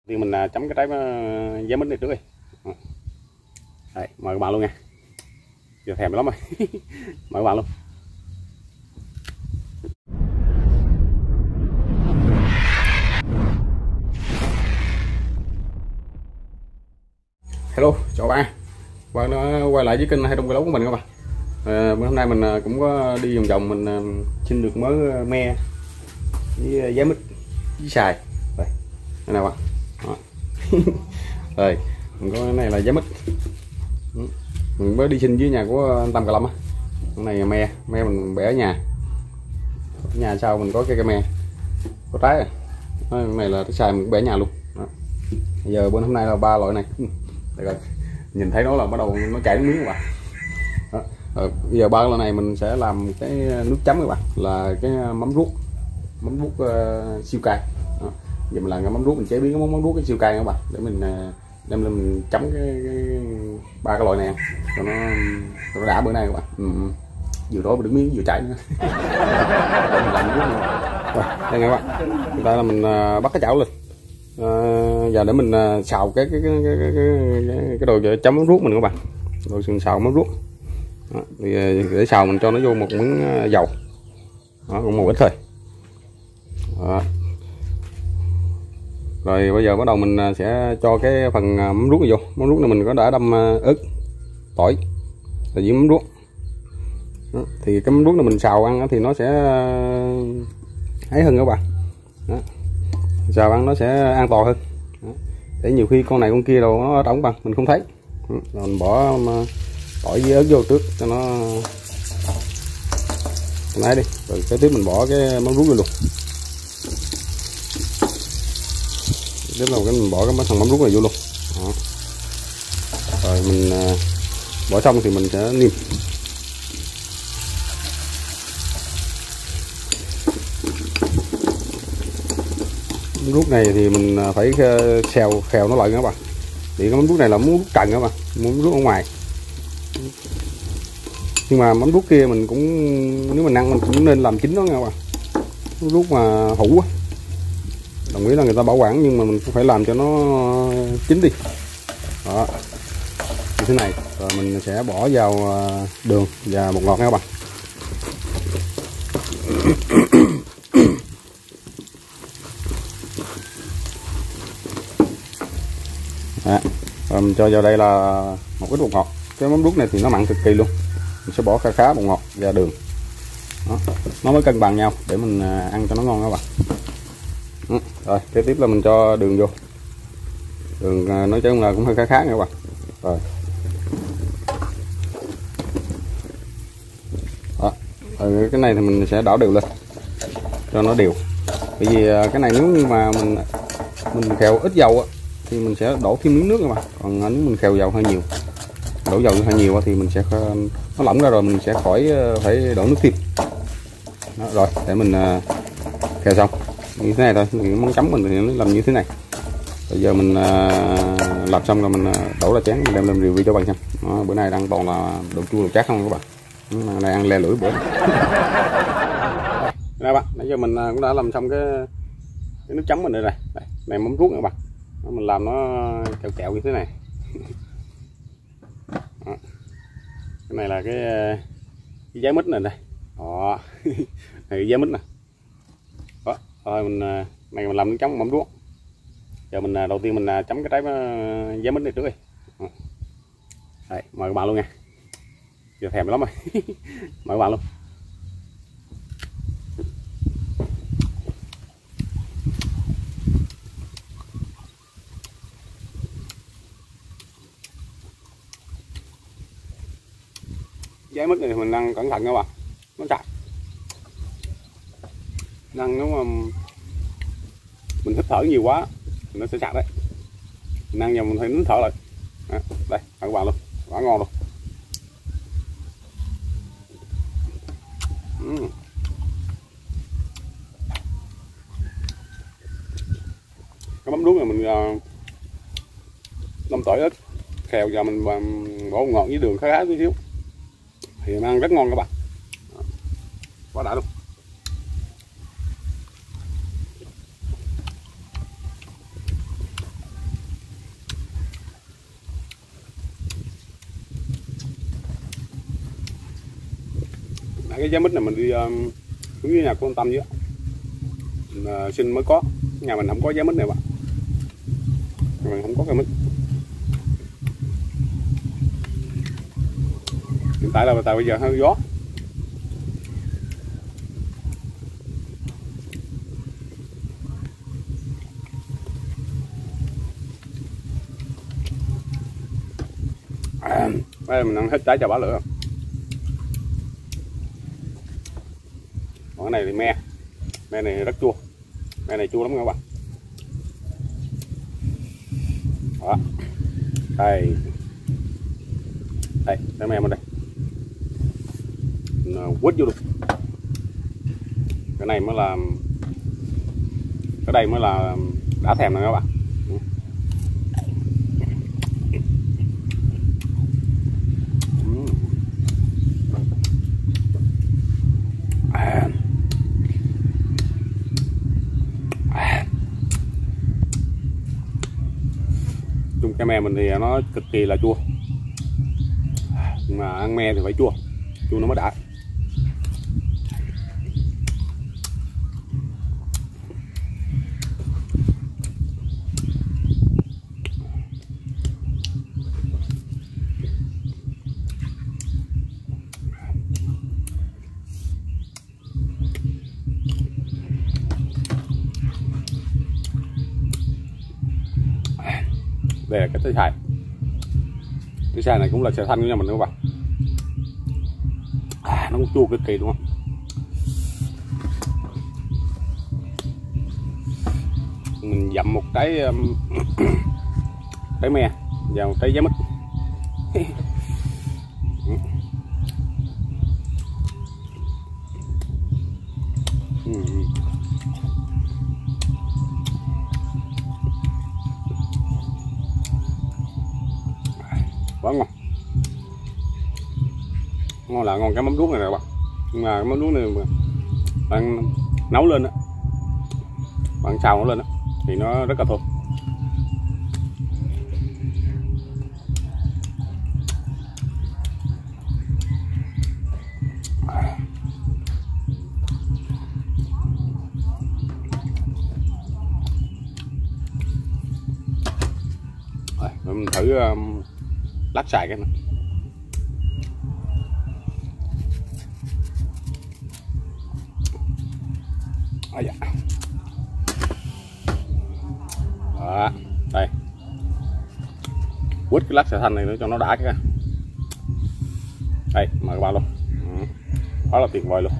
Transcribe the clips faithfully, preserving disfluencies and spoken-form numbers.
Thì mình chấm cái trái giá mít này trước đi. Đây, mời các bạn luôn nha. Giờ thèm lắm rồi. Mời các bạn luôn. Hello, chào bạn. Bạn đã quay lại với kênh Hai Trong Cái Lấu của mình các bạn. À, bữa hôm nay mình cũng có đi vòng vòng mình xin được mớ me với giá mít với xài. Đây, đây nào bạn. Đó. Đây, mình có cái này là giá mít. Mình mới đi xin dưới nhà của anh Tâm Cà Lâm á. Cái này là me, me mình bẻ ở nhà. Ở nhà sau mình có cái cây me. Có trái rồi. Đó, cái này là cái xài mình bẻ ở nhà luôn. Đó. Bây giờ bữa hôm nay là ba loại này. Đây rồi. Nhìn thấy nó là bắt đầu nó chảy nước miếng các bạn. Đó. Rồi, bây giờ ba loại này mình sẽ làm cái nước chấm các bạn, là cái mắm ruốc, mắm ruốc uh, siêu cay. Đó. Giờ mình làm cái mắm ruốc, mình chế biến cái món mắm ruốc cái siêu cay các bạn, để mình uh, đem lên mình chấm cái, cái ba cái loại này cho nó cho nó đã bữa nay các bạn. Ừ. Vừa đó đứng miếng vừa chảy nữa. Mình làm nước nữa. Rồi, đây các bạn, chúng ta là mình uh, bắt cái chảo lên. À, giờ để mình uh, xào cái cái cái cái cái, cái, cái đồ chấm mắm ruốc mình các bạn, đồ xào xào mắm ruốc. Đó, thì để xào mình cho nó vô một miếng uh, dầu. Đó, cũng một ít thôi. Đó. Rồi bây giờ bắt đầu mình sẽ cho cái phần mắm ruốc này vô. Mắm ruốc này mình có đã đâm ớt, tỏi và với mắm ruốc. Đó. Thì cái mắm ruốc này mình xào ăn thì nó sẽ ấy hơn các bạn. Đó. Xào ăn nó sẽ an toàn hơn. Đó. Để nhiều khi con này con kia đâu nó ở trong bằng mình không thấy. Đó. Rồi mình bỏ tỏi với ớt vô trước cho nó này đi. Rồi kế tiếp mình bỏ cái mắm ruốc vô luôn. Tiếp là cái mình bỏ cái thằng mắm ruốc này vô luôn. Đó. Rồi mình uh, bỏ xong thì mình sẽ niêm. Mắm ruốc này thì mình phải xèo khèo nó lại các bạn. Thì cái mắm ruốc này là mắm ruốc trần các bạn, mắm ruốc ở ngoài. Nhưng mà mắm ruốc kia mình cũng nếu mình ăn mình cũng nên làm chín nó nha các bạn. Mắm ruốc mà hũ á, đồng ý là người ta bảo quản nhưng mà mình cũng phải làm cho nó chín đi. Đó, như thế này. Rồi mình sẽ bỏ vào đường và bột ngọt nha các bạn. Đó. Rồi mình cho vào đây là một ít bột ngọt. Cái mắm ruốc này thì nó mặn cực kỳ luôn, mình sẽ bỏ khá khá bột ngọt và đường. Đó. Nó mới cân bằng nhau để mình ăn cho nó ngon các bạn. Đó. Rồi kế tiếp là mình cho đường vô. Đường nói chung là cũng hơi khá khá nha các bạn. Rồi. Đó. Rồi cái này thì mình sẽ đảo đều lên cho nó đều. Bởi vì cái này nếu như mà mình mình khèo ít dầu á thì mình sẽ đổ thêm miếng nước các bạn. Còn nếu mình khèo dầu hơi nhiều, đổ dầu hơi nhiều thì mình sẽ nó lỏng ra rồi mình sẽ khỏi phải đổ nước thêm. Đó, rồi để mình khèo xong như thế này thôi. Thì món chấm mình thì nó làm như thế này. Bây giờ mình uh, làm xong rồi mình uh, đổ ra chén, mình đem lên review cho bạn xem. Đó, bữa nay đang toàn là đồ chua đồ chát không các bạn. Đó, này ăn le lưỡi bữa. Đây bạn, nãy giờ mình uh, cũng đã làm xong cái, cái nước chấm mình đây rồi. Đây, này mắm ruốc các bạn. Đó, mình làm nó kẹo kẹo như thế này. Đó. Cái này là cái, cái giá mít này đây. Đó. Này cái giá mít nè. Đó, rồi mình này mình làm nước chấm mắm ruốc. Giờ mình đầu tiên mình chấm cái trái giá mít này trước đi. Đây, mời các bạn luôn nha. Giờ thèm lắm rồi. Mời các bạn luôn. Giá mít này thì mình ăn cẩn thận các bạn, nó chặt. Ăn nếu mà mình hít thở nhiều quá thì nó sẽ chặt đấy. Mình ăn vào mình phải nín thở lại. À, đây các bạn luôn, quá ngon luôn. Uhm. Cái mắm ruốc này mình uh, ngâm tỏi ít khèo và mình uh, bỏ ngọt với đường khá khá tí xíu thì ăn rất ngon các bạn. Đó. Quá đã luôn. cái giá mít này mình đi um, xuống dưới nhà của ông Tâm dưới mình, uh, xin mới có, nhà mình không có giá mít này bạn, mình không có cái mít. Hiện tại là tại bây giờ hơi gió. À, đây mình ăn hết trái chà bá lửa. Còn cái này thì me, me này rất chua, me này chua lắm các bạn. Đó, đây, đây, cái me mình đây, mình quýt vô luôn. Cái này mới là, cái đây mới là đã thèm rồi các bạn. Chung cái me mình thì nó cực kỳ là chua, nhưng mà ăn me thì phải chua, chua nó mới đã. Đây là cái trái xài, cái xài này cũng là xài thanh của nhà mình các bạn. À, nó cũng chua cực kỳ đúng không? Mình dặm một trái um, trái me và một trái giá mít. Quá ngon, ngon là ngon cái mắm ruốc này các bạn. Nhưng mà cái mắm ruốc này mà bạn nấu lên á, bạn xào nó lên á thì nó rất là thơm. Rồi mình thử um, lát xài cái này. À, dạ. Đó, đây quýt cái lát xài thanh này nữa cho nó đã cái. Đây mời các bạn luôn. Ừ. Đó là tuyệt vời luôn.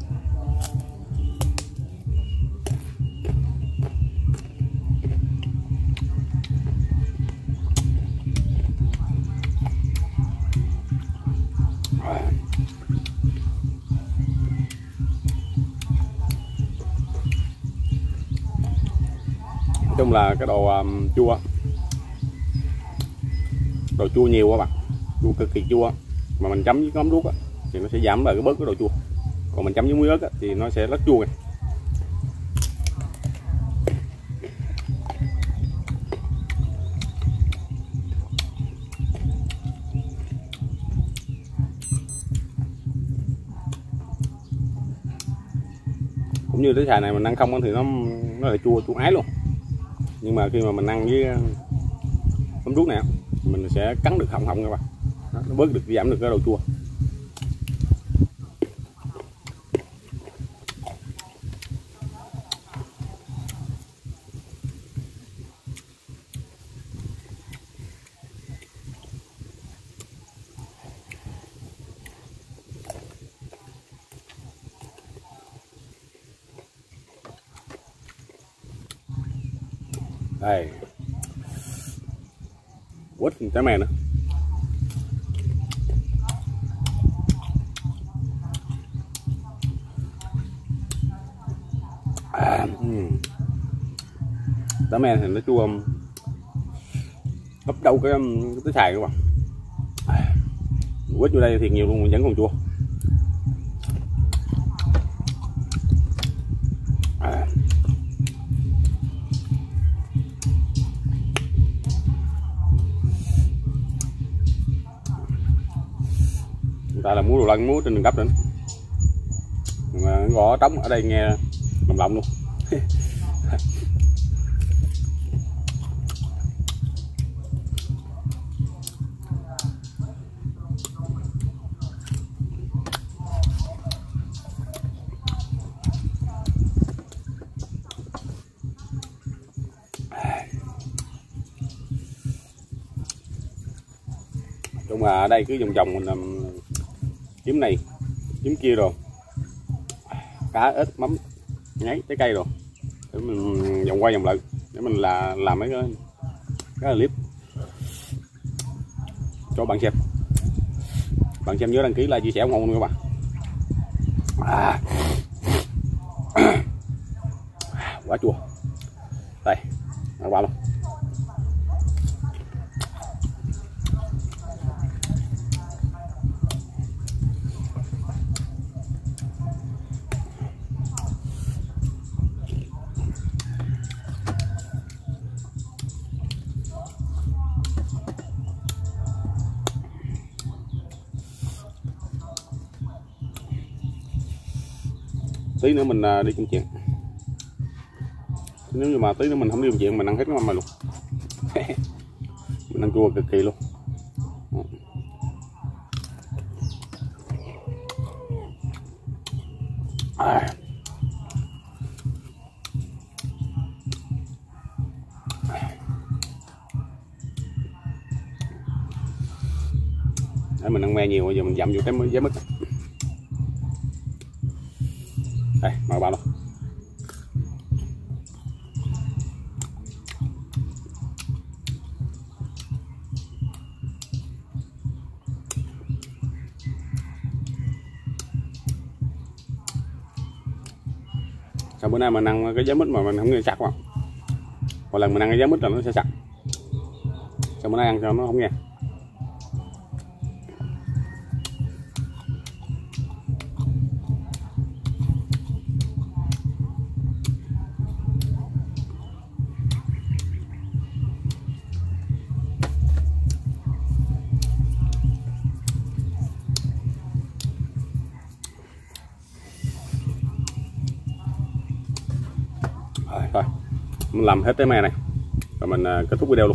Nói chung là cái đồ um, chua, đồ chua nhiều các bạn, chua cực kỳ chua, mà mình chấm với mắm ruốc thì nó sẽ giảm lại cái bớt cái độ chua, còn mình chấm với muối ớt á, thì nó sẽ rất chua này. Cũng như cái xài này mình ăn không thì nó nó là chua chua ái luôn, nhưng mà khi mà mình ăn với mắm ruốc này mình sẽ cắn được họng họng các bạn, nó bớt được, giảm được cái độ chua. Đây quýt trái me nữa. À, trái me thì nó chua gấp đâu cái cái xài các bạn. Quýt vô đây thiệt nhiều luôn, vẫn còn chua. Người ta là muối đồ lân, muối trên đường gấp nữa. gõ trống ở đây nghe lồng lộng luôn. Nhưng mà ở đây cứ vòng vòng mình làm kiếm này kiếm kia rồi cá ếch mắm nháy trái cây rồi để mình vòng qua vòng lại để mình là làm mấy cái cái clip cho bạn xem. Bạn xem nhớ đăng ký like chia sẻ ủng hộ luôn các bạn. À. Quá chua đây các bạn luôn. Tí nữa mình đi công chuyện, nếu như mà tí nữa mình không đi công chuyện mình ăn hết cái mâm này luôn. Mình ăn chua cực kỳ luôn. À. Để mình ăn me nhiều bây giờ mình dặm vô cái giá mứt. Đây, mời bạn luôn. Sau bữa nay mình ăn cái giá mít mà mình không nghe sặc mà. Một lần mình ăn cái giá mít là nó sẽ sặc. Sau bữa nay ăn cho nó không nghe. Thôi mình làm hết cái me này rồi mình kết thúc video luôn.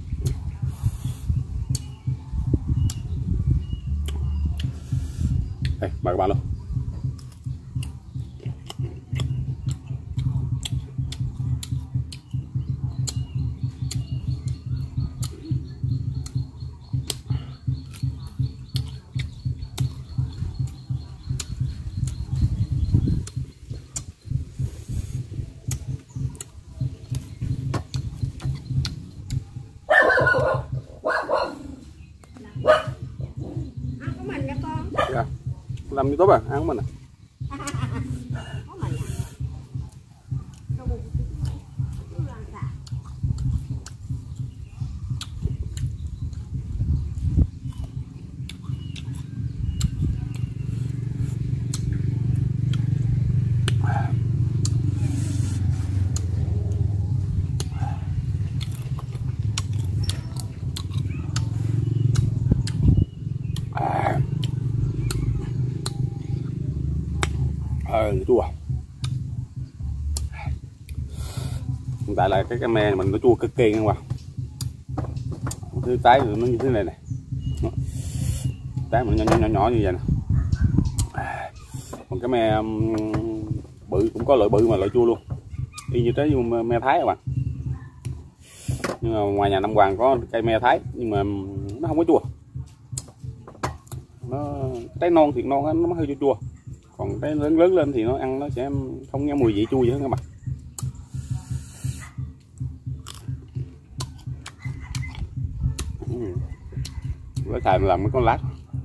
Đây mời các bạn luôn. Dạ. Làm YouTube à, ăn của mình à. Ờ, chua. Hiện tại là cái cái me mình nó chua cực kỳ nha các bạn. Thứ trái nó như thế này này. Trái mình nhỏ nhỏ nhỏ như vậy nè. Còn cái me bự cũng có loại bự mà loại chua luôn. Y như trái me Thái các bạn. Nhưng mà ngoài nhà Nam Hoàng có cây me Thái nhưng mà nó không có chua. Nó trái non thì non nó hơi chua chua. Còn cái lớn lớn lên thì nó ăn nó sẽ không nghe mùi vị chua gì hết các bạn. Với xài làm mấy con lát.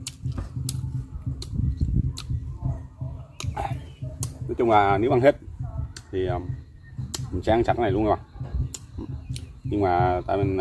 Nói chung là nếu ăn hết thì mình sẽ ăn sạch cái này luôn các bạn. Nhưng mà tại mình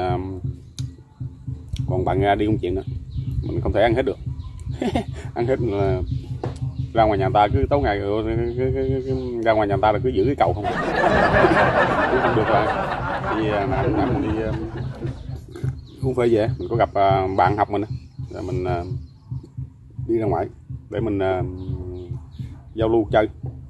còn bạn đi công chuyện nữa mình không thể ăn hết được. Ăn hết là ra ngoài nhà ta cứ tối ngày ra ngoài nhà ta là cứ giữ cái cầu không. Cũng không được rồi. Thì nãy mình đi cũng phải về mình có gặp bạn học mình rồi mình đi ra ngoài để mình giao lưu chơi.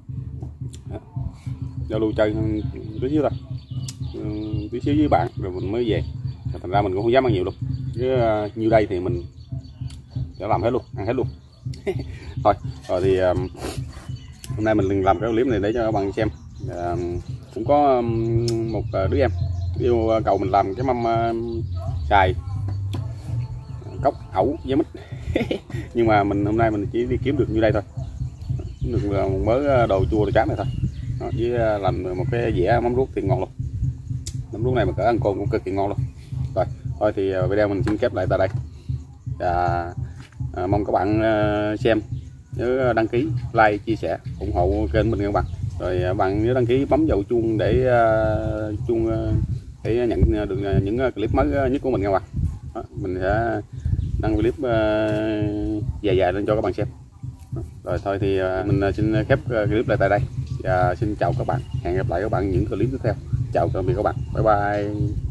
giao lưu chơi tí xíu thôi, tí xíu với bạn rồi mình mới về. Thành ra mình cũng không dám ăn nhiều luôn, chứ như đây thì mình sẽ làm hết luôn, ăn hết luôn. Thôi rồi thì um, hôm nay mình làm cái clip này để cho các bạn xem. Uh, cũng có um, một đứa em yêu cầu mình làm cái mâm uh, xài cốc ẩu với mít. Nhưng mà mình hôm nay mình chỉ đi kiếm được như đây thôi, được một mớ đồ chua đồ chám này thôi. Đó, với làm một cái dĩa mắm ruốc thì ngon luôn. Mắm ruốc này mà cỡ ăn cơm cũng cực kỳ ngon luôn. Rồi thôi thì video mình xin khép lại tại đây. Và à, mong các bạn xem, nhớ đăng ký, like, chia sẻ, ủng hộ kênh mình các bạn. Rồi các bạn nhớ đăng ký bấm vào chuông để uh, chuông uh, để nhận được những clip mới nhất của mình các bạn. Đó, mình sẽ đăng clip uh, dài dài lên cho các bạn xem. Đó, rồi thôi thì uh, mình xin khép clip lại tại đây và xin chào các bạn. Hẹn gặp lại các bạn những clip tiếp theo. Chào tạm biệt các bạn. Bye bye.